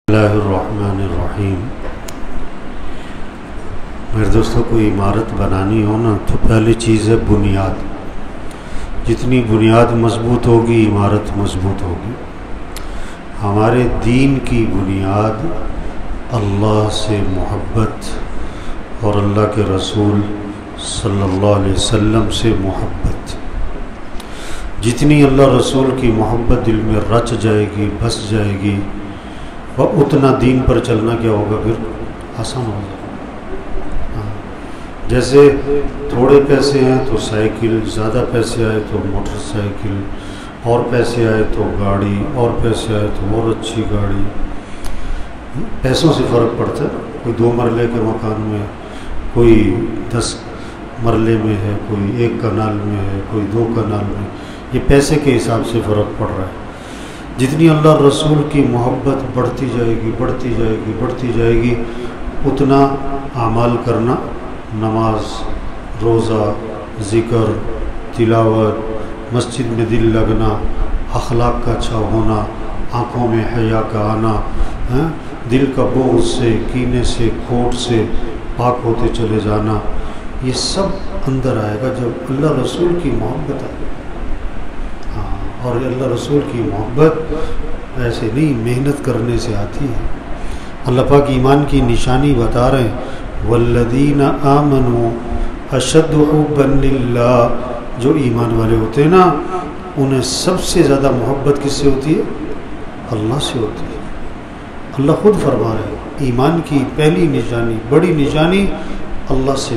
اللہ الرحمن الرحیم۔ میرے دوستوں، کوئی عمارت بنانی ہو نا تو پہلی چیز ہے بنیاد۔ جتنی بنیاد مضبوط ہوگی عمارت مضبوط ہوگی۔ ہمارے دین کی بنیاد اللہ سے محبت اور اللہ کے رسول صلی اللہ علیہ وسلم سے محبت۔ جتنی اللہ رسول کی محبت دل میں رچ جائے گی، بس جائے گی، وہ اتنا دین پر چلنا کیا ہوگا، پھر آسان ہوگا۔ جیسے تھوڑے پیسے ہیں تو سائیکل، زیادہ پیسے آئے تو موٹر سائیکل، اور پیسے آئے تو گاڑی، اور پیسے آئے تو اور اچھی گاڑی۔ پیسوں سے فرق پڑتا ہے۔ کوئی 2 مرلے کے مکان میں، کوئی 10 مرلے میں ہے، کوئی 1 کنال میں ہے، کوئی 2 کنال میں۔ یہ پیسے کے حساب سے فرق پڑ رہا ہے۔ جتنی اللہ رسول کی محبت بڑھتی جائے گی، بڑھتی جائے گی، بڑھتی جائے گی، اتنا اعمال کرنا، نماز، روزہ، ذکر، تلاوت، مسجد میں دل لگنا، اخلاق کا اچھا ہونا، آنکھوں میں حیا کا آنا، دل کا بغض سے، کینے سے، کھوٹ سے پاک ہوتے چلے جانا، یہ سب اندر آئے گا جب اللہ رسول کی محبت آئے گی۔ اور اللہ رسول کی محبت ایسے نہیں، محنت کرنے سے آتی ہے۔ اللہ پاک ایمان کی نشانی بتا رہے ہیں، والذین آمنوا اشد حبا للہ۔ جو ایمان والے ہوتے ہیں نا، انہیں سب سے زیادہ محبت کس سے ہوتی ہے؟ اللہ سے ہوتی ہے۔ اللہ خود فرما رہے ہیں، ایمان کی پہلی نشانی، بڑی نشانی، اللہ سے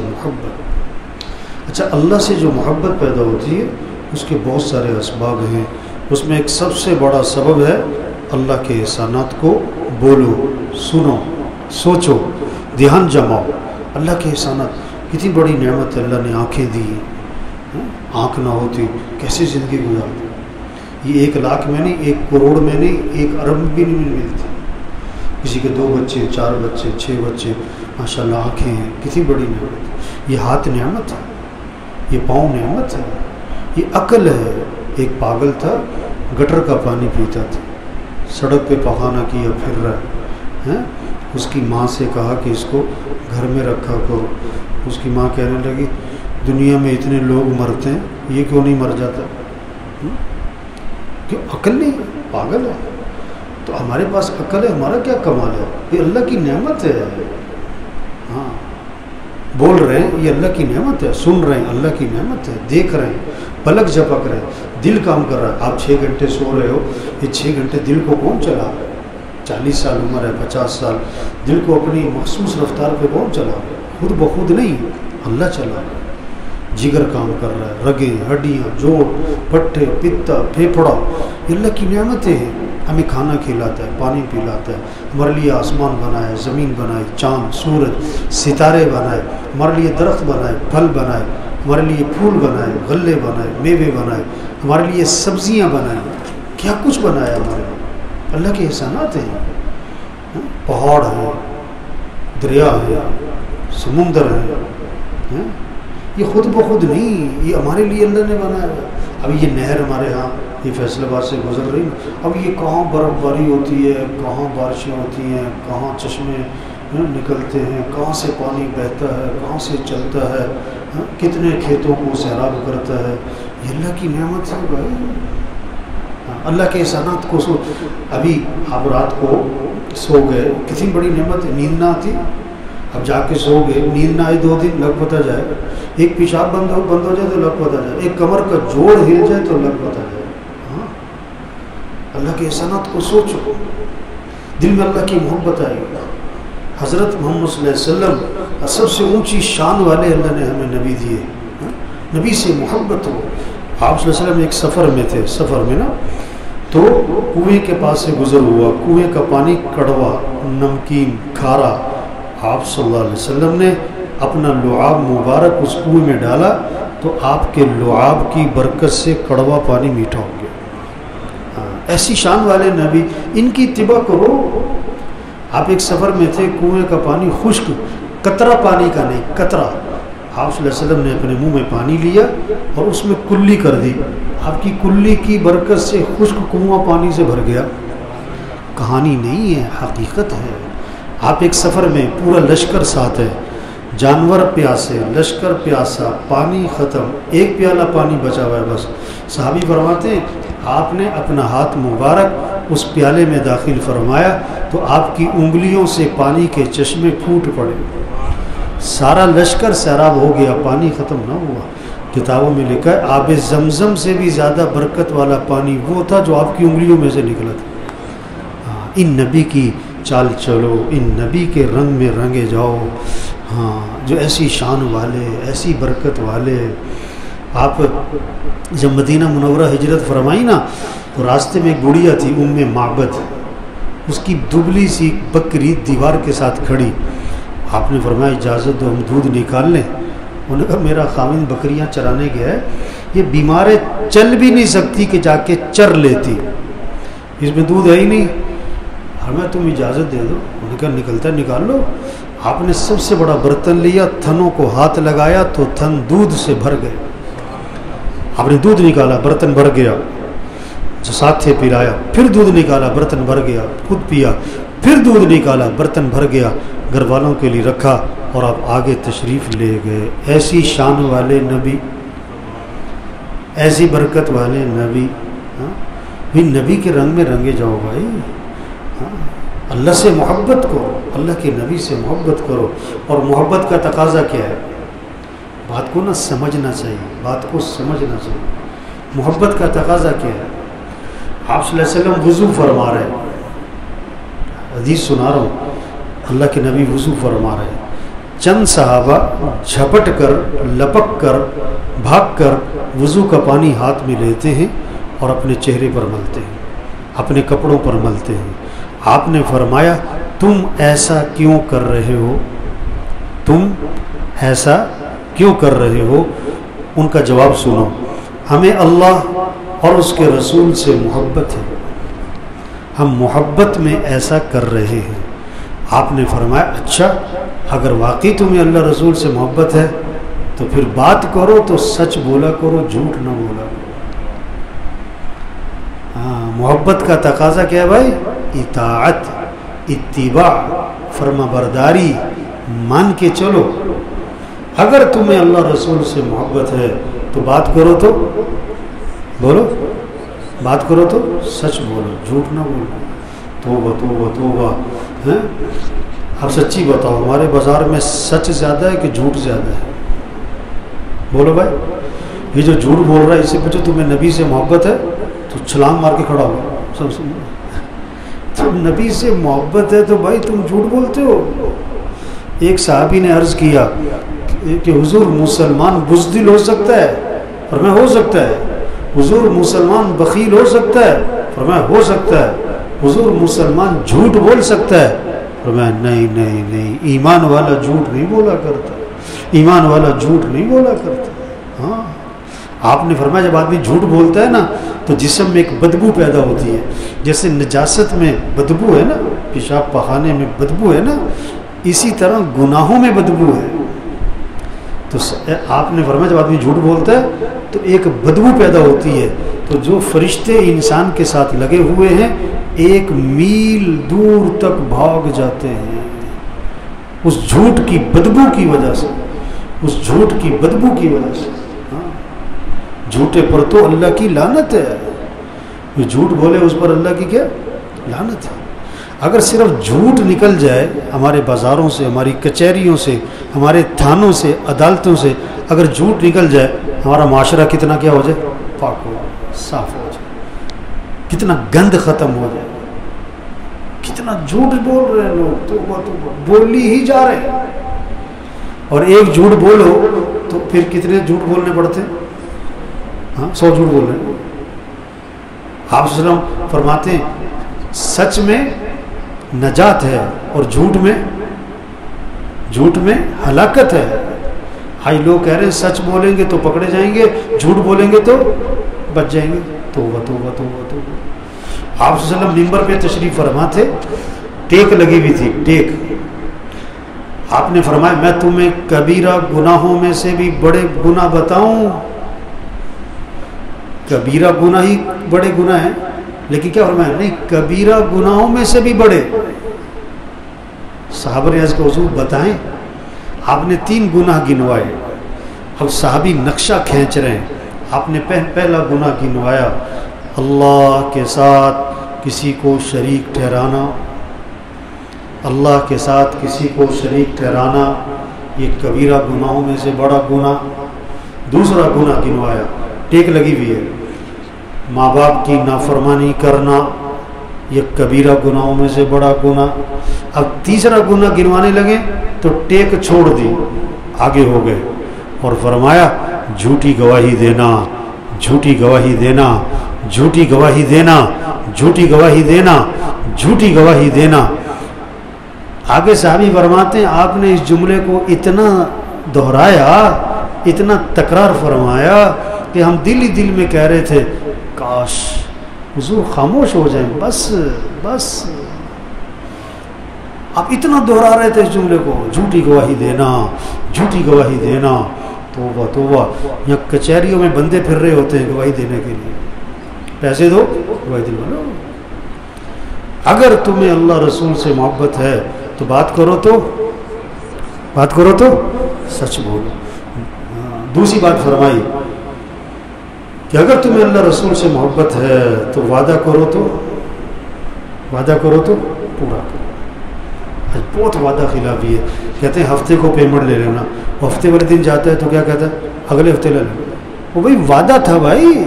محبت۔ اچھا، اللہ سے جو محبت پیدا ہوتی ہے اس کے بہت سارے اسباب ہیں۔ اس میں ایک سب سے بڑا سبب ہے اللہ کے احسانات کو بولو، سنو، سوچو، دھیان جماؤ۔ اللہ کے احسانات، کتنی بڑی نعمت ہے، اللہ نے آنکھیں دی۔ آنکھ نہ ہوتی کیسے زندگی گزارتی؟ یہ 1 لاکھ میں نہیں، 1 کروڑ میں نہیں، 1 ارب بھی نہیں ملتی۔ کسی کے 2 بچے، 4 بچے، 6 بچے، ماشاءاللہ آنکھیں ہیں، کتنی بڑی نعمت۔ یہ ہاتھ نعمت ہے، یہ پاؤں نعمت ہے، یہ عقل ہے۔ ایک پاگل تھا، گٹر کا پانی پیتا تھا، سڑک پہ پخانہ کیا پھر رہا ہے۔ اس کی ماں سے کہا کہ اس کو گھر میں رکھا کرو۔ اس کی ماں کہنے لگی، دنیا میں اتنے لوگ مرتے ہیں، یہ کیوں نہیں مر جاتا؟ کہ عقل نہیں ہے، پاگل ہے۔ تو ہمارے پاس عقل ہے، ہمارا کیا کمال ہے؟ یہ اللہ کی نعمت ہے۔ ہاں، بول رہے ہیں یہ اللہ کی نعمت ہے، سن رہے ہیں اللہ کی نعمت ہے، دیکھ رہے ہیں، پلک جھپک رہے ہیں، دل کام کر رہا ہے۔ آپ 6 گھنٹے سو رہے ہو، یہ 6 گھنٹے دل کو کون چلا رہا ہے؟ 40 سال عمر ہے، 50 سال، دل کو اپنی مخصوص رفتار پہ کون چلا رہا ہے؟ خود بخود نہیں، اللہ چلا رہا ہے۔ جگر کام کر رہا ہے، رگیں، ہڈیاں، جوڑ، پٹھے، پتا، پھیپھڑا، یہ اللہ کی نعمتیں ہیں۔ ہمیں کھانا کھلاتا ہے، پانی پلاتا ہے، ہمارے لیے آسمان بنائے، زمین بنائے، چاند، سورج، ستارے بنائے، ہمارے لیے درخت بنائے، پھل بنائے، ہمارے لیے پھول بنائے، غلے بنائے، میوے بنائے، ہمارے لیے سبزیاں بنائیں، کیا کچھ بنایا ہمارے لیے۔ اللہ کے احسانات ہیں۔ پہاڑ ہیں، دریا ہے، سمندر ہے، یہ خود بخود نہیں، یہ ہمارے لیے اللہ نے بنایا ہے۔ اب یہ نہر ہمارے ہاں، یہ فیصل آباد سے گزر رہی ہے، اب یہ کہاں برف باری ہوتی ہے، کہاں بارشیں ہوتی ہیں، کہاں چشمے نکلتے ہیں، کہاں سے پانی بہتا ہے، کہاں سے چلتا ہے، کتنے کھیتوں کو سیراب کرتا ہے، یہ اللہ کی نعمت ہے بھائی۔ اللہ کے احسانات کو ابھی آپ رات کو سو گئے، کتنی بڑی نعمت ہے، نیند نہ آتی، اب جا کے سو گئے، نیند نہ آئی 2 دن، لگ پتہ جائے، ایک پیشاب بند ہو جائے تو لگ پتہ جائے، ایک کمر کا جوڑ ہل جائے تو لگ پتہ جائے۔ ہاں، اللہ کے احسانات کو سوچو، دل میں اللہ کی محبت آئے گی۔ حضرت محمد صلی اللہ علیہ وسلم سب سے اونچی شان والے اللہ نے ہمیں نبی دیے، نبی سے محبت ہو۔ آپ صلی اللہ علیہ وسلم ایک سفر میں تھے، سفر میں نا تو کنویں کے پاس سے گزر ہوا، کنویں کا پانی کڑوا، نمکین، کھارا۔ آپ صلی اللہ علیہ وسلم نے اپنا لعاب مبارک اس کنویں میں ڈالا تو آپ کے لعاب کی برکت سے کڑوا پانی میٹھا ہو گیا۔ ایسی شان والے نبی، ان کی اتباع کرو۔ آپ ایک سفر میں تھے، کنویں کا پانی خشک، قطرہ پانی کا نہیں، قطرہ۔ آپ صلی اللہ علیہ وسلم نے اپنے منہ میں پانی لیا اور اس میں کلی کر دی، آپ کی کلی کی برکت سے خشک کنواں پانی سے بھر گیا۔ کہانی نہیں ہے، حقیقت ہے۔ آپ ایک سفر میں پورا لشکر ساتھ ہے، جانور پیاسے، لشکر پیاسا، پانی ختم، ایک پیالہ پانی بچا ہوا ہے بس۔ صحابی فرماتے ہیں آپ نے اپنا ہاتھ مبارک اس پیالے میں داخل فرمایا تو آپ کی انگلیوں سے پانی کے چشمے پھوٹ پڑے، سارا لشکر سیراب ہو گیا، پانی ختم نہ ہوا۔ کتابوں میں لکھا ہے آب زمزم سے بھی زیادہ برکت والا پانی وہ تھا جو آپ کی انگلیوں میں سے نکلا تھا۔ ان نبی کی چال چلو، ان نبی کے رنگ میں رنگے جاؤ، ہاں جو ایسی شان والے، ایسی برکت والے۔ آپ جب مدینہ منورہ ہجرت فرمائی نا تو راستے میں ایک بڑھیا تھی ام معبد، اس کی دبلی سی بکری دیوار کے ساتھ کھڑی۔ آپ نے فرمایا اجازت دو ہم دودھ نکال لیں۔ انہوں نے کہا میرا خاوند بکریاں چرانے گیا ہے، یہ بیمار ہے، چل بھی نہیں سکتی کہ جا کے چر لیتی، اس میں دودھ ہے ہی نہیں، ہمیں تم اجازت دے دو۔ انہوں نے کہا نکلتا ہے نکال لو۔ آپ نے سب سے بڑا برتن لیا، تھنوں کو ہاتھ لگایا تو تھن دودھ سے بھر گئے۔ آپ نے دودھ نکالا، برتن بھر گیا، جو ساتھ تھے پلایا، پھر دودھ نکالا، برتن بھر گیا، خود پیا، پھر دودھ نکالا، برتن بھر گیا، گھر والوں کے لیے رکھا اور آپ آگے تشریف لے گئے۔ ایسی شان والے نبی، ایسی برکت والے نبی، بھی نبی کے رنگ میں رنگے جاؤ بھائی۔ اللہ سے محبت کرو، اللہ کے نبی سے محبت کرو۔ اور محبت کا تقاضا کیا ہے؟ بات کو نہ سمجھنا چاہیے، بات کو سمجھنا چاہیے۔ محبت کا تقاضا کیا ہے؟ آپ صلی اللہ علیہ وسلم وضو فرما رہے ہیں، حدیث سنا رہا ہوں، اللہ کے نبی وضو فرما رہے ہیں، چند صحابہ جھپٹ کر، لپک کر، بھاگ کر وضو کا پانی ہاتھ میں لیتے ہیں اور اپنے چہرے پر ملتے ہیں، اپنے کپڑوں پر ملتے ہیں۔ آپ نے فرمایا تم ایسا کیوں کر رہے ہو؟ تم ایسا کیوں کر رہے ہو؟ ان کا جواب سنو، ہمیں اللہ اور اس کے رسول سے محبت ہے، ہم محبت میں ایسا کر رہے ہیں۔ آپ نے فرمایا اچھا اگر واقعی تمہیں اللہ رسول سے محبت ہے تو پھر بات کرو تو سچ بولا کرو، جھوٹ نہ بولا کرو۔ ہاں محبت کا تقاضا کیا ہے بھائی؟ اطاعت، اتباع، فرما برداری، مان کے چلو۔ اگر تمہیں اللہ رسول سے محبت ہے تو بات کرو تو بولو، بات کرو تو سچ بولو، جھوٹ نہ بولو۔ توبہ توبہ توبہ۔ ہیں اب سچی بتاؤ، ہمارے بازار میں سچ زیادہ ہے کہ جھوٹ زیادہ ہے؟ بولو بھائی، یہ جو جھوٹ بول رہا ہے اس سے پوچھو تمہیں نبی سے محبت ہے تو چھلانگ مار کے کھڑا ہو سب سے۔ تو نبی سے محبت ہے تو بھائی تم جھوٹ بولتے ہو۔ ایک صحابی نے عرض کیا کہ حضور مسلمان بزدل ہو سکتا ہے؟ فرمایا ہو سکتا ہے۔ حضور مسلمان بخیل ہو سکتا ہے؟ فرمایا ہو سکتا ہے۔ حضور مسلمان جھوٹ بول سکتا ہے؟ فرمایا نہیں نہیں نہیں، ایمان والا جھوٹ نہیں بولا کرتا، ایمان والا جھوٹ نہیں بولا کرتا۔ ہاں آپ نے فرمایا جب آدمی جھوٹ بولتا ہے نا تو جسم میں ایک بدبو پیدا ہوتی ہے، جیسے نجاست میں بدبو ہے نا، پیشاب پخانے میں بدبو ہے نا، اسی طرح گناہوں میں بدبو ہے۔ تو آپ نے فرمایا جب آدمی جھوٹ بولتا ہے تو ایک بدبو پیدا ہوتی ہے، تو جو فرشتے انسان کے ساتھ لگے ہوئے ہیں 1 میل دور تک بھاگ جاتے ہیں اس جھوٹ کی بدبو کی وجہ سے، اس جھوٹ کی بدبو کی وجہ سے۔ جھوٹے پر تو اللہ کی لعنت ہے، جو جھوٹ بولے اس پر اللہ کی کیا لعنت ہے۔ اگر صرف جھوٹ نکل جائے ہمارے بازاروں سے، ہماری کچہریوں سے، ہمارے تھانوں سے، عدالتوں سے، اگر جھوٹ نکل جائے ہمارا معاشرہ کتنا کیا ہو جائے؟ پاک ہو جائے، صاف ہو جائے، کتنا گند ختم ہو جائے۔ کتنا جھوٹ بول رہے ہیں لوگ، توبہ توبہ، بولی ہی جا رہے ہیں۔ اور ایک جھوٹ بولو تو پھر کتنے جھوٹ بولنے پڑتے ہیں؟ ہاں 100 جھوٹ بول رہے ہیں۔ آپ صلی اللہ علیہ وسلم فرماتے ہیں سچ میں نجات ہے اور جھوٹ میں ہلاکت ہے۔ ہائی لوگ کہہ رہے ہیں سچ بولیں گے تو پکڑے جائیں گے، جھوٹ بولیں گے تو بچ جائیں گے۔ توبہ توبہ توبہ توبہ۔ آپ صلی اللہ علیہ وسلم ممبر پہ تشریف فرما تھے، ٹیک لگی ہوئی تھی، ٹیک۔ آپ نے فرمایا میں تمہیں کبیرہ گناہوں میں سے بھی بڑے گناہ بتاؤں؟ کبیرہ گناہ ہی بڑے گناہ ہیں، لیکن کیا فرمایا؟ نہیں، کبیرہ گناہوں میں سے بھی بڑے. صحابہ نے عرض کیا حضور بتائیں. آپ نے 3 گناہ گنوائے. اب صحابی نقشہ کھینچ رہے ہیں. آپ نے پہلا گناہ گنوایا، اللہ کے ساتھ کسی کو شریک ٹھہرانا. اللہ کے ساتھ کسی کو شریک ٹھہرانا یہ کبیرہ گناہوں میں سے بڑا گناہ. دوسرا گناہ گنوایا، ٹیک لگی ہوئی ہے، ماں باپ کی نافرمانی کرنا یہ کبیرہ گناہوں میں سے بڑا گناہ. اب تیسرا گناہ گنوانے لگے تو ٹیک چھوڑ دی، آگے ہو گئے. اور فرمایا جھوٹی گواہی دینا، جھوٹی گواہی دینا، جھوٹی گواہی دینا، جھوٹی گواہی دینا، جھوٹی گواہی دینا. آگے صحابی فرماتے ہیں آپ نے اس جملے کو اتنا دہرایا، اتنا تکرار فرمایا کہ ہم دل ہی دل میں کہہ رہے تھے کاش حضور خاموش ہو جائیں، بس بس. آپ اتنا دہرا رہے تھے اس جملے کو، جھوٹی گواہی دینا، جھوٹی گواہی دینا. توبہ توبہ. یہاں کچہریوں میں بندے پھر رہے ہوتے ہیں گواہی دینے کے لیے، پیسے دو گواہی دلوا لو. اگر تمہیں اللہ رسول سے محبت ہے تو بات کرو تو سچ بولو. دوسری بات فرمائی کہ اگر تمہیں اللہ رسول سے محبت ہے تو وعدہ کرو تو پورا کرو. بہت وعدہ خلافی ہے. کہتے ہیں ہفتے کو پیمنٹ لے لینا، ہفتے والے دن جاتا ہے تو کیا کہتا ہے اگلے ہفتے لے لینا. وہ بھائی وعدہ تھا،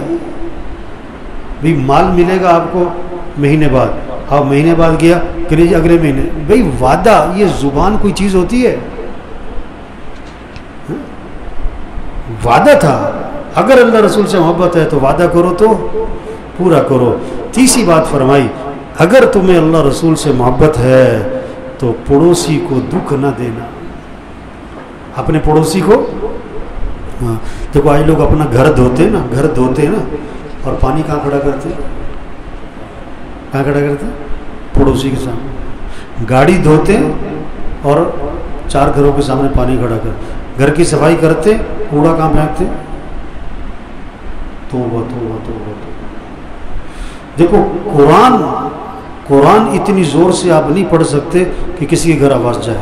بھائی مال ملے گا آپ کو مہینے بعد. آپ مہینے بعد گیا کہ نہیں اگلے مہینے. بھائی وعدہ، یہ زبان کوئی چیز ہوتی ہے؟ وعدہ تھا. اگر اللہ رسول سے محبت ہے تو وعدہ کرو تو پورا کرو. تیسری بات فرمائی اگر تمہیں اللہ رسول سے محبت ہے تو پڑوسی کو دکھ نہ دینا. اپنے پڑوسی کو، دیکھو آج لوگ اپنا گھر دھوتے نا اور پانی کہاں کھڑا کرتے؟ پڑوسی کے سامنے. گاڑی دھوتے اور 4 گھروں کے سامنے پانی کھڑا کر. گھر کی صفائی کرتے، کوڑا کہاں پھینکتے؟ توبہ توبہ توبہ. دیکھو قرآن اتنی زور سے آپ نہیں پڑھ سکتے کہ کسی کے گھر آواز جائے.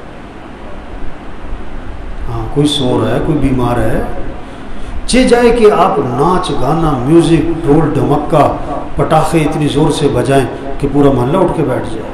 ہاں کوئی سو رہا ہے، کوئی بیمار ہے، جائے کہ آپ ناچ گانا میوزک ڈھول ڈھمکا پٹاخے اتنی زور سے بجائیں کہ پورا محلہ اٹھ کے بیٹھ جائے.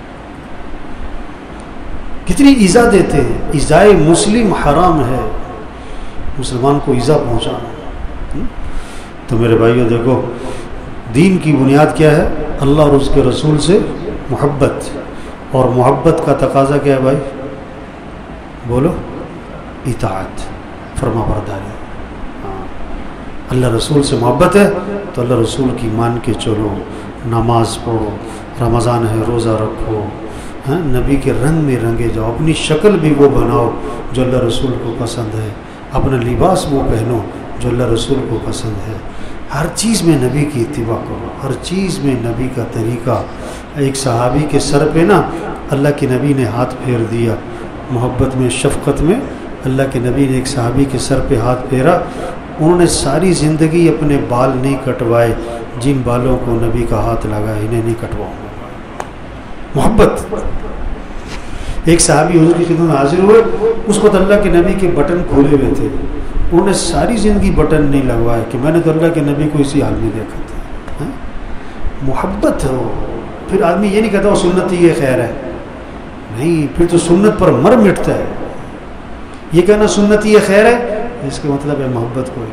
کتنی ایذا دیتے ہیں. ایذائے مسلم حرام ہے، مسلمان کو ایذا پہنچانا. تو میرے بھائیو دیکھو دین کی بنیاد کیا ہے؟ اللہ اور اس کے رسول سے محبت. اور محبت کا تقاضا کیا ہے بھائی؟ بولو، اطاعت، فرما برداری. اللہ رسول سے محبت ہے تو اللہ رسول کی مان کے چلو، نماز پڑھو، رمضان ہے روزہ رکھو، نبی کے رنگ میں رنگے جاؤ، اپنی شکل بھی وہ بناؤ جو اللہ رسول کو پسند ہے، اپنا لباس وہ پہنو جو اللہ رسول کو پسند ہے. ہر چیز میں نبی کی اتباع کرو، ہر چیز میں نبی کا طریقہ. ایک صحابی کے سر پہ نا اللہ کے نبی نے ہاتھ پھیر دیا، محبت میں شفقت میں اللہ کے نبی نے ایک صحابی کے سر پہ ہاتھ پھیرا. انہوں نے ساری زندگی اپنے بال نہیں کٹوائے، جن بالوں کو نبی کا ہاتھ لگا انہیں نہیں کٹواؤں گا. محبت. ایک صحابی حضور کی خدمت میں حاضر ہوئے، اس وقت اللہ کے نبی کے بٹن کھولے ہوئے تھے. انہوں نے ساری زندگی بٹن نہیں لگوائے کہ میں نے تو اللہ کے نبی کو اسی حال میں دیکھا تھا. محبت ہو. پھر آدمی یہ نہیں کہتا وہ سنت ہی یہ خیر ہے، نہیں، پھر تو سنت پر مر مٹتا ہے. یہ کہنا سنت ہی یہ خیر ہے اس کا مطلب ہے محبت کو.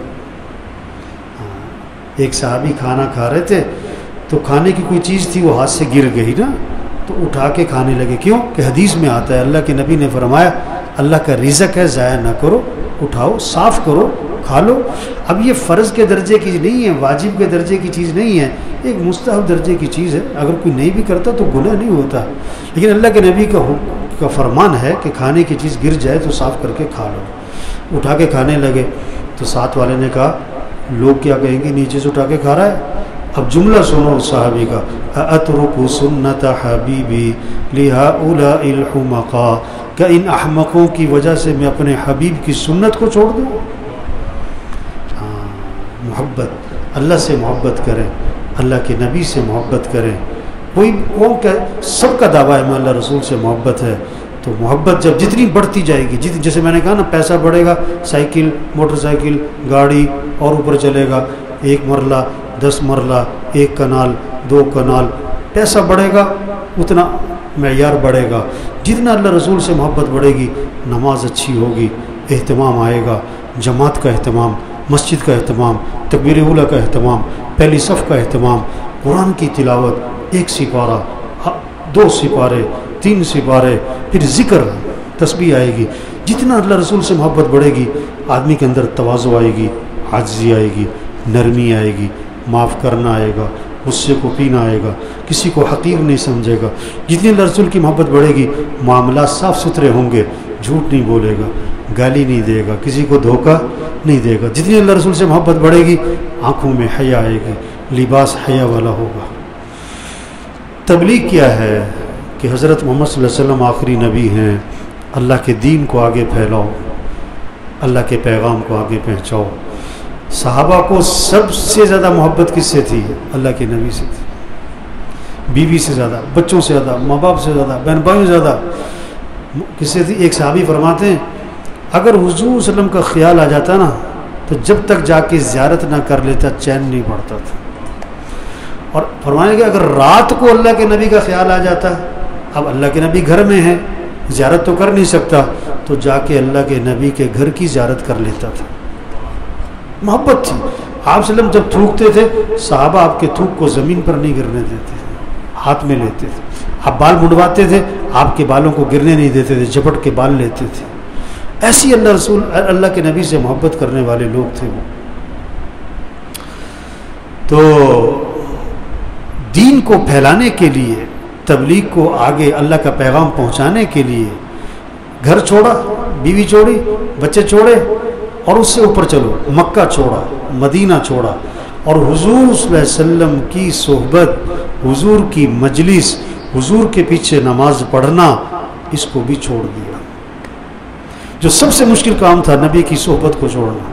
ایک صحابی کھانا کھا رہے تھے تو کھانے کی کوئی چیز تھی وہ ہاتھ سے گر گئی نا، تو اٹھا کے کھانے لگے. کیوں کہ حدیث میں آتا ہے اللہ کے نبی نے فرمایا اللہ کا رزق ہے، ضائع نہ کرو، اٹھاؤ، صاف کرو، کھا لو. اب یہ فرض کے درجے کی نہیں ہے، واجب کے درجے کی چیز نہیں ہے، ایک مستحب درجے کی چیز ہے. اگر کوئی نہیں بھی کرتا تو گناہ نہیں ہوتا، لیکن اللہ کے نبی کا فرمان ہے کہ کھانے کی چیز گر جائے تو صاف کر کے کھا لو. اٹھا کے کھانے لگے تو ساتھ والے نے کہا لوگ کیا کہیں گے نیچے سے اٹھا کے کھا رہا ہے. اب جملہ سنو صحابی کا، اترک سنت حبیبی لہؤلاء الحمقاء، کیا ان احمقوں کی وجہ سے میں اپنے حبیب کی سنت کو چھوڑ دوں؟ محبت. اللہ سے محبت کریں، اللہ کے نبی سے محبت کریں. کوئی قوم کا سب کا دعویٰ ہے میں اللہ رسول سے محبت ہے، تو محبت جب جتنی بڑھتی جائے گی، جیسے میں نے کہا نا پیسہ بڑھے گا، سائیکل، موٹر سائیکل، گاڑی اور اوپر چلے گا، 1 مرلہ 10 مرلہ 1 کنال 2 کنال، پیسہ بڑھے گا اتنا معیار بڑھے گا. جتنا اللہ رسول سے محبت بڑھے گی نماز اچھی ہوگی، اہتمام آئے گا، جماعت کا اہتمام، مسجد کا اہتمام، تکبیر اولیٰ کا اہتمام، پہلی صف کا اہتمام، قرآن کی تلاوت، 1 سپارہ 2 سپارے 3 سپارے، پھر ذکر تسبیح آئے گی. جتنا اللہ رسول سے محبت بڑھے گی آدمی کے اندر تواضع آئے گی، عاجزی آئے گی، نرمی آئے گی، معاف کرنا آئے گا، غصے کو پینا آئے گا، کسی کو حقیر نہیں سمجھے گا. جتنی اللہ رسول کی محبت بڑھے گی معاملات صاف ستھرے ہوں گے، جھوٹ نہیں بولے گا، گالی نہیں دے گا، کسی کو دھوکہ نہیں دے گا. جتنی اللہ رسول سے محبت بڑھے گی آنکھوں میں حیا آئے گی، لباس حیا والا ہوگا. تبلیغ کیا ہے کہ حضرت محمد صلی اللہ علیہ وسلم آخری نبی ہیں، اللہ کے دین کو آگے پھیلاؤ، اللہ کے پیغام کو آگے پہنچاؤ. صحابہ کو سب سے زیادہ محبت کس سے تھی؟ اللہ کے نبی سے تھی. بیوی سے زیادہ، بچوں سے زیادہ، ماں باپ سے زیادہ، بہن بھائیوں سے زیادہ. کس سے تھی؟ ایک صحابی فرماتے ہیں اگر حضور صلی اللہ علیہ وسلم کا خیال آ جاتا نا تو جب تک جا کے زیارت نہ کر لیتا چین نہیں پڑتا تھا. اور فرمانے کہ اگر رات کو اللہ کے نبی کا خیال آ جاتا، اب اللہ کے نبی گھر میں ہیں، زیارت تو کر نہیں سکتا، تو جا کے اللہ کے نبی کے گھر کی زیارت کر لیتا تھا. محبت تھی. آپ صلی اللہ علیہ وسلم جب تھوکتے تھے صحابہ آپ کے تھوک کو زمین پر نہیں گرنے دیتے تھے، ہاتھ میں لیتے تھے. آپ بال منڈواتے تھے آپ کے بالوں کو گرنے نہیں دیتے تھے، جھپٹ کے بال لیتے تھے. ایسی اللہ رسول اللہ کے نبی سے محبت کرنے والے لوگ تھے وہ. تو دین کو پھیلانے کے لیے، تبلیغ کو آگے اللہ کا پیغام پہنچانے کے لیے گھر چھوڑا، بیوی چھوڑی، بچے چھوڑے، اور اس سے اوپر چلو، مکہ چھوڑا، مدینہ چھوڑا، اور حضور صلی اللہ علیہ وسلم کی صحبت، حضور کی مجلس، حضور کے پیچھے نماز پڑھنا، اس کو بھی چھوڑ دیا. جو سب سے مشکل کام تھا نبی کی صحبت کو چھوڑنا.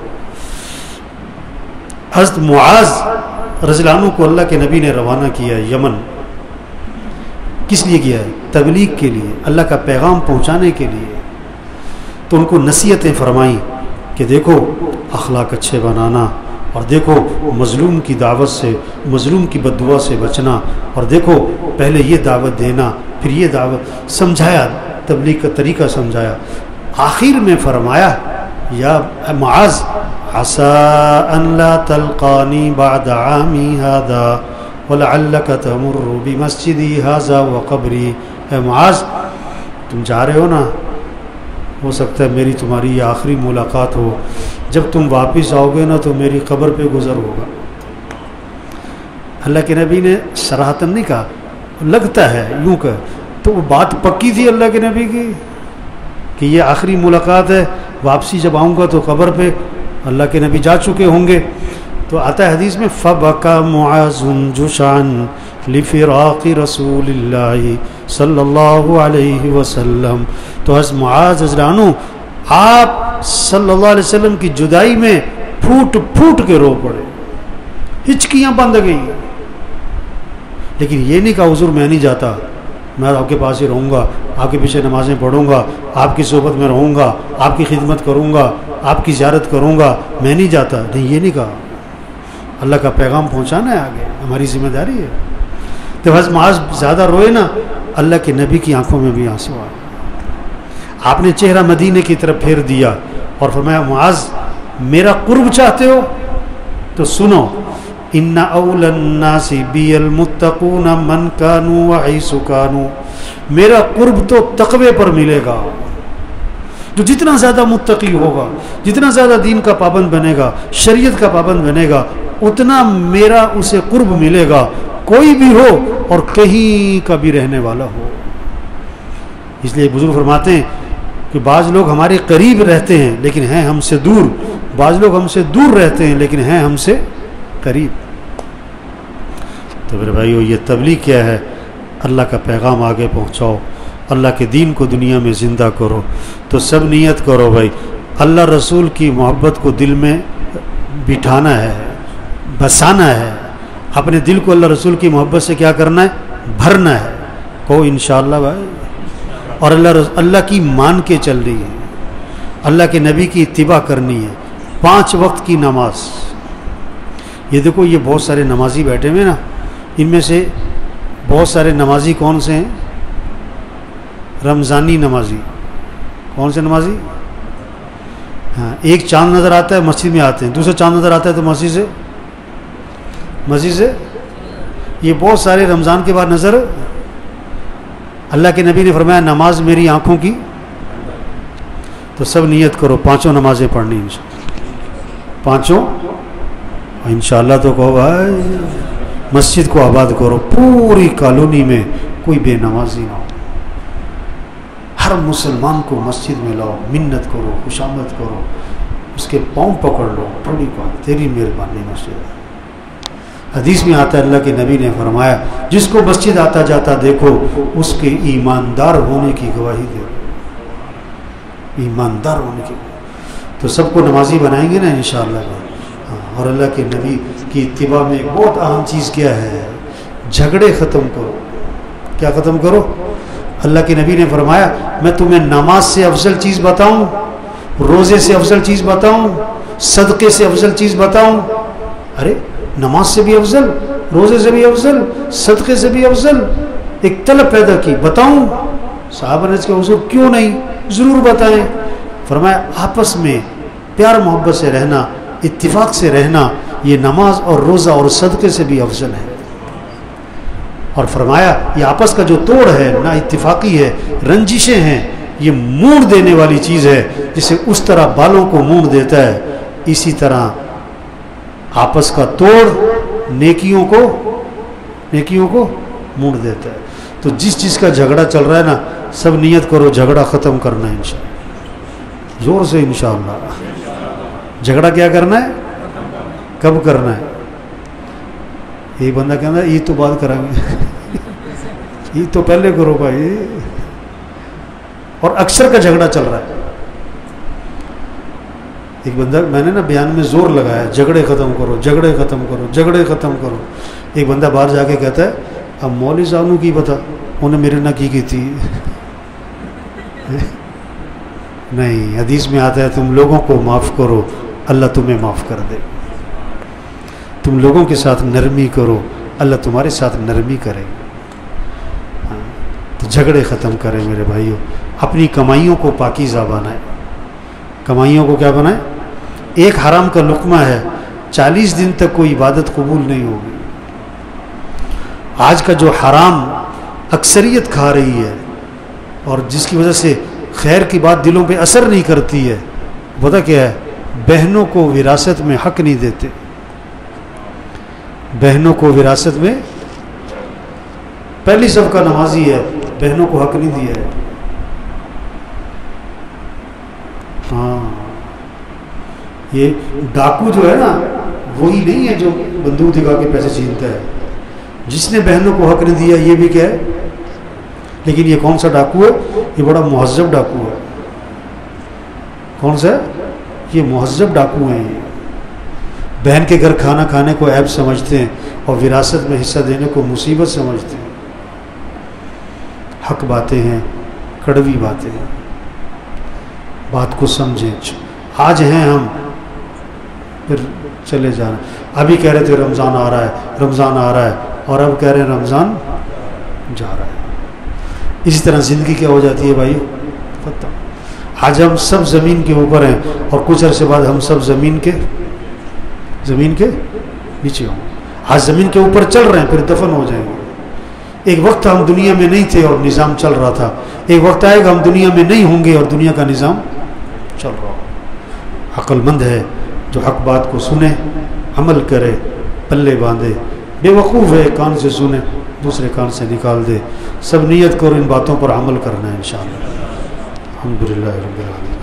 حضرت معاذ رضی اللہ عنہ کو اللہ کے نبی نے روانہ کیا یمن. کس لیے کیا ہے؟ تبلیغ کے لیے، اللہ کا پیغام پہنچانے کے لیے. تو ان کو نصیحتیں فرمائیں کہ دیکھو اخلاق اچھے بنانا، اور دیکھو مظلوم کی دعوت سے، مظلوم کی بد دعا سے بچنا، اور دیکھو پہلے یہ دعوت دینا پھر یہ دعوت. سمجھایا، تبلیغ کا طریقہ سمجھایا. آخر میں فرمایا یا معاذ عسى ان لا تلقاني بعد عامي هذا ولعلك تمر بمسجدي هذا وقبري. اے معاذ تم جا رہے ہو نا، ہو سکتا ہے میری تمہاری یہ آخری ملاقات ہو، جب تم واپس آؤ گے نا تو میری قبر پہ گزر ہوگا. اللہ کے نبی نے صراحتاً نہیں کہا، لگتا ہے یوں کہ، تو وہ بات پکی تھی اللہ کے نبی کی کہ یہ آخری ملاقات ہے، واپسی جب آؤں گا تو قبر پہ. اللہ کے نبی جا چکے ہوں گے. تو آتا ہے حدیث میں فَبَكَى مُعَاذٌ جُشْعًا لِفِرَاقِ رَسُولِ اللَّهِ صلی اللہ علیہ وسلم. تو حضرت معاذ رضی اللہ عنہ آپ صلی اللہ علیہ وسلم کی جدائی میں پھوٹ پھوٹ کے رو پڑے، ہچکیاں بند گئی. لیکن یہ نہیں کہا حضور میں نہیں جاتا، میں آپ کے پاس ہی رہوں گا، آپ کے پیچھے نمازیں پڑھوں گا، آپ کی صحبت میں رہوں گا، آپ کی خدمت کروں گا، آپ کی زیارت کروں گا، میں نہیں جاتا. نہیں، یہ نہیں کہا. اللہ کا پیغام پہنچانا ہے آگے، ہماری ذمہ داری ہے. تو حضرت معاذ زیادہ روئے نا، اللہ کے نبی کی آنکھوں میں بھی آنسو آئے. آپ نے چہرہ مدینے کی طرف پھیر دیا اور فرمایا معاذ میرا قرب چاہتے ہو تو سنو، ان اول الناس بی المتقون من کانوا وحیث کانوا. میرا قرب تو تقوی پر ملے گا. جو جتنا زیادہ متقی ہوگا، جتنا زیادہ دین کا پابند بنے گا، شریعت کا پابند بنے گا، اتنا میرا اسے قرب ملے گا، کوئی بھی ہو اور کہیں کا بھی رہنے والا ہو. اس لیے بزرگ فرماتے ہیں کہ بعض لوگ ہمارے قریب رہتے ہیں لیکن ہیں ہم سے دور، بعض لوگ ہم سے دور رہتے ہیں لیکن ہیں ہم سے قریب. تو میرے بھائیو، یہ تبلیغ کیا ہے؟ اللہ کا پیغام آگے پہنچاؤ، اللہ کے دین کو دنیا میں زندہ کرو. تو سب نیت کرو بھائی، اللہ رسول کی محبت کو دل میں بٹھانا ہے، بسانا ہے، اپنے دل کو اللہ رسول کی محبت سے کیا کرنا ہے؟ بھرنا ہے. کہو انشاءاللہ بھائی. اور اللہ کی مان کے چل رہی ہے, اللہ کے نبی کی اتباع کرنی ہے. 5 وقت کی نماز. یہ دیکھو یہ بہت سارے نمازی بیٹھے ہوئے نا, ان میں سے بہت سارے نمازی کون سے ہیں؟ رمضانی نمازی. کون سے نمازی؟ ہاں, ایک چاند نظر آتا ہے مسجد میں آتے ہیں, دوسرا چاند نظر آتا ہے تو مسجد سے یہ بہت سارے رمضان کے بعد نظر. اللہ کے نبی نے فرمایا نماز میری آنکھوں کی. تو سب نیت کرو 5 نمازیں پڑھنی انشاءاللہ. 5 انشاءاللہ. تو کہو بھائی مسجد کو آباد کرو, پوری کالونی میں کوئی بے نمازی نہ ہو. ہر مسلمان کو مسجد میں لاؤ, منت کرو, خوشامد کرو, اس کے پاؤں پکڑ لو, بڑی بات, تیری مہربانی مسجد. حدیث میں آتا ہے اللہ کے نبی نے فرمایا جس کو مسجد آتا جاتا دیکھو اس کے ایماندار ہونے کی گواہی دے. ایماندار ہونے کی. تو سب کو نمازی بنائیں گے نا انشاءاللہ. اور اللہ کے نبی کی اتباع میں ایک بہت اہم چیز کیا ہے؟ جھگڑے ختم کرو. کیا ختم کرو؟ اللہ کے نبی نے فرمایا میں تمہیں نماز سے افضل چیز بتاؤں, روزے سے افضل چیز بتاؤں, صدقے سے افضل چیز بتاؤں. ارے نماز سے بھی افضل, روزے سے بھی افضل, صدقے سے بھی افضل. ایک طلب پیدا کی, بتاؤں؟ صحابہ نے کہا حضور کیوں نہیں, ضرور بتائیں. فرمایا آپس میں پیار محبت سے رہنا, اتفاق سے رہنا, یہ نماز اور روزہ اور صدقے سے بھی افضل ہے. اور فرمایا یہ آپس کا جو توڑ ہے نا اتفاقی ہے, رنجشیں ہیں, یہ موڑ دینے والی چیز ہے. جسے اس طرح بالوں کو موڑ دیتا ہے اسی طرح آپس کا توڑ نیکیوں کو موڑ دیتا ہے. تو جس چیز کا جھگڑا چل رہا ہے نا سب نیت کرو جھگڑا ختم کرنا ہے انشاءاللہ. زور سے انشاءاللہ. جھگڑا کیا کرنا ہے؟ کب کرنا ہے؟ ایک بندہ کہنا ہے عید تو بعد کریں گے. عید تو پہلے کرو بھائی. اور اکثر کا جھگڑا چل رہا ہے. ایک بندہ, میں نے نا بیان میں زور لگایا جھگڑے ختم کرو, جھگڑے ختم کرو, جھگڑے ختم کرو. ایک بندہ باہر جا کے کہتا ہے اب مولوی صاحب نو کی پتا, انہیں میرے نہ کی تھی. نہیں, حدیث میں آتا ہے تم لوگوں کو معاف کرو اللہ تمہیں معاف کر دے. تم لوگوں کے ساتھ نرمی کرو اللہ تمہارے ساتھ نرمی کرے. تو جھگڑے ختم کریں میرے بھائیوں. اپنی کمائیوں کو پاکیزہ بنائیں. کمائیوں کو کیا بنائیں؟ ایک حرام کا لقمہ ہے 40 دن تک کوئی عبادت قبول نہیں ہوگی. آج کا جو حرام اکثریت کھا رہی ہے اور جس کی وجہ سے خیر کی بات دلوں پہ اثر نہیں کرتی ہے, پتہ کیا ہے؟ بہنوں کو وراثت میں حق نہیں دیتے. بہنوں کو وراثت میں, پہلی صف کا نمازی ہے, بہنوں کو حق نہیں دیا ہے. ہاں, یہ ڈاکو جو ہے نا وہی نہیں ہے جو بندوق دکھا کے پیسے چھینتا ہے. جس نے بہنوں کو حق نہیں دیا یہ بھی کیا ہے, لیکن یہ کون سا ڈاکو ہے؟ یہ بڑا مہذب ڈاکو ہے. کون سا؟ یہ مہذب ڈاکو ہیں. یہ بہن کے گھر کھانا کھانے کو عیب سمجھتے ہیں اور وراثت میں حصہ دینے کو مصیبت سمجھتے ہیں. حق باتیں ہیں, کڑوی باتیں ہیں. بات کو سمجھیں. آج ہیں ہم, پھر چلے جانا. ابھی کہہ رہے تھے رمضان آ رہا ہے, رمضان آ رہا ہے, اور اب کہہ رہے ہیں رمضان جا رہا ہے. اسی طرح زندگی کیا ہو جاتی ہے بھائی پتہ. آج ہم سب زمین کے اوپر ہیں اور کچھ عرصے بعد ہم سب زمین کے نیچے ہوں. آج زمین کے اوپر چل رہے ہیں پھر دفن ہو جائیں گے. ایک وقت ہم دنیا میں نہیں تھے اور نظام چل رہا تھا, ایک وقت آئے گا ہم دنیا میں نہیں ہوں گے اور دنیا کا نظام چل رہا ہو. عقل مند ہے جو حق بات کو سنے, عمل کرے, پلے باندھے. بے وقوف ہے کان سے سنے دوسرے کان سے نکال دے. سب نیت کرو ان باتوں پر عمل کرنا ہے انشاءاللہ. الحمدللہ رب العالمین.